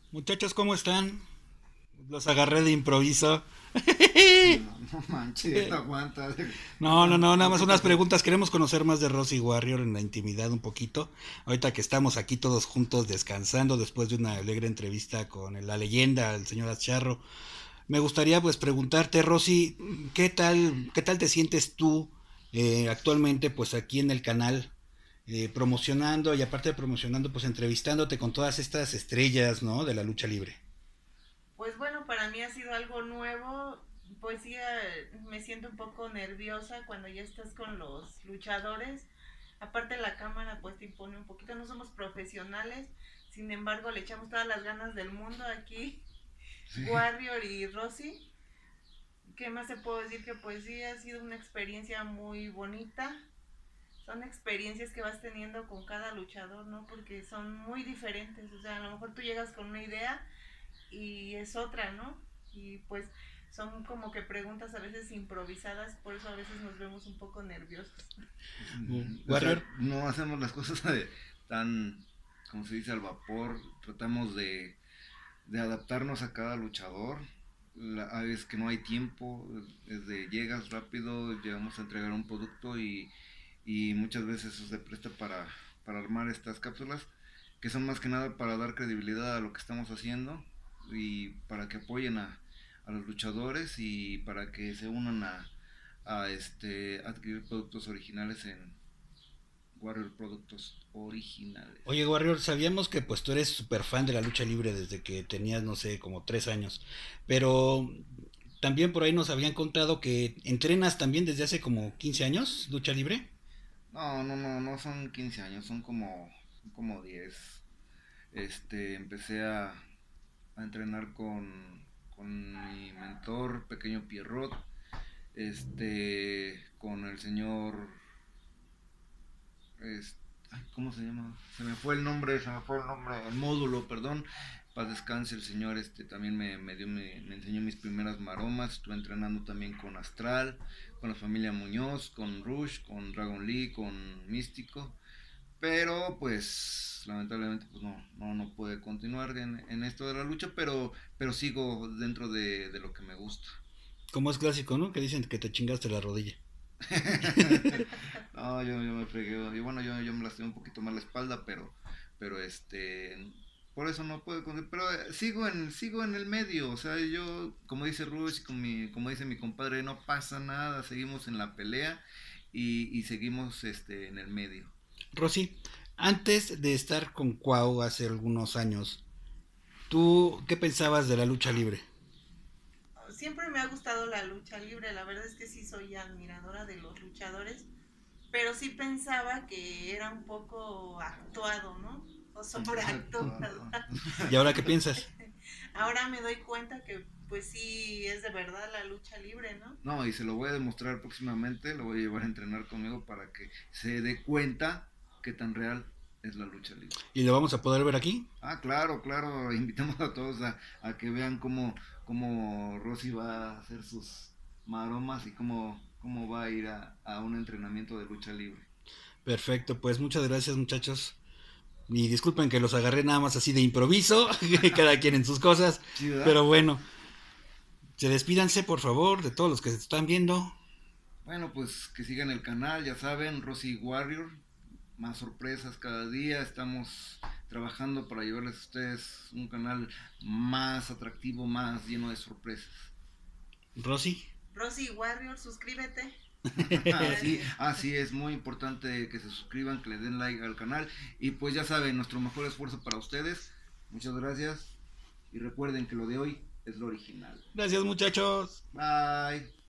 Muchachos, ¿cómo están? Los agarré de improviso. No, no manches, aguanta. No, nada No, más ¿qué unas pasó? preguntas. Queremos conocer más de Rosy Warrior en la intimidad un poquito. Ahorita que estamos aquí todos juntos descansando después de una alegre entrevista con la leyenda, el señor Acharro. Me gustaría pues preguntarte, Rosy, ¿qué tal te sientes tú actualmente pues aquí en el canal? Promocionando y aparte de promocionando, pues entrevistándote con todas estas estrellas, ¿no? De la lucha libre. Pues bueno, para mí ha sido algo nuevo. Pues sí, me siento un poco nerviosa cuando ya estás con los luchadores. Aparte la cámara pues te impone un poquito. No somos profesionales, sin embargo le echamos todas las ganas del mundo aquí. Sí, Warrior y Rosy. ¿Qué más se puedo decir? Que pues sí ha sido una experiencia muy bonita. Son experiencias que vas teniendo con cada luchador, ¿no? Porque son muy diferentes. O sea, a lo mejor tú llegas con una idea y es otra, ¿no? Y pues son como que preguntas a veces improvisadas, por eso a veces nos vemos un poco nerviosos. o Warrior. sea, no hacemos las cosas tan, como se dice, al vapor. Tratamos de adaptarnos a cada luchador. A veces que no hay tiempo, desde llegas rápido, llegamos a entregar un producto y muchas veces eso se presta para armar estas cápsulas que son más que nada para dar credibilidad a lo que estamos haciendo y para que apoyen a los luchadores y para que se unan a adquirir productos originales en Warrior Productos Originales. Oye, Warrior, sabíamos que pues tú eres súper fan de la lucha libre desde que tenías, no sé, como 3 años. Pero también por ahí nos habían contado que entrenas también desde hace como 15 años, lucha libre. No son 15 años, son como 10. Empecé a entrenar con mi mentor, pequeño Pierrot, con el señor, es- ay, ¿cómo se llama? Se me fue el nombre, el módulo, perdón. Paz descanse el señor, también me enseñó mis primeras maromas. Estuve entrenando también con Astral, con la familia Muñoz, con Rush, con Dragon Lee, con Místico. Pero pues lamentablemente pues no pude continuar en esto de la lucha, pero sigo dentro de lo que me gusta. Como es clásico, ¿no? Que dicen que te chingaste la rodilla. No, yo me fregué. Y bueno, yo me lastimé un poquito más la espalda, pero por eso no puedo continuar. Pero sigo en el medio. O sea, yo, como dice Rush, como dice mi compadre, no pasa nada. Seguimos en la pelea y seguimos en el medio. Rosy, antes de estar con Cuau hace algunos años, ¿tú qué pensabas de la lucha libre? Siempre me ha gustado la lucha libre, la verdad es que sí soy admiradora de los luchadores, pero sí pensaba que era un poco actuado, ¿no? O sobreactuado. Actuado. ¿Y ahora qué piensas? Ahora me doy cuenta que pues sí es de verdad la lucha libre, ¿no? No, y se lo voy a demostrar próximamente, lo voy a llevar a entrenar conmigo para que se dé cuenta qué tan real es la lucha libre. ¿Y lo vamos a poder ver aquí? Ah, claro, claro, invitamos a todos a que vean cómo Rosy va a hacer sus maromas y cómo va a ir a un entrenamiento de lucha libre. Perfecto, pues muchas gracias muchachos. Y disculpen que los agarré nada más así de improviso, cada quien en sus cosas, ¿Sí, verdad? pero bueno, se despídanse por favor de todos los que se están viendo. Bueno, pues que sigan el canal, ya saben, Rosy Warrior, más sorpresas cada día, estamos trabajando para llevarles a ustedes un canal más atractivo, más lleno de sorpresas. Rosy, Rosy Warrior, suscríbete. Así, Gracias. así es muy importante que se suscriban, que le den like al canal y pues ya saben, nuestro mejor esfuerzo para ustedes. Muchas gracias y recuerden que lo de hoy es lo original. gracias muchachos. Bye.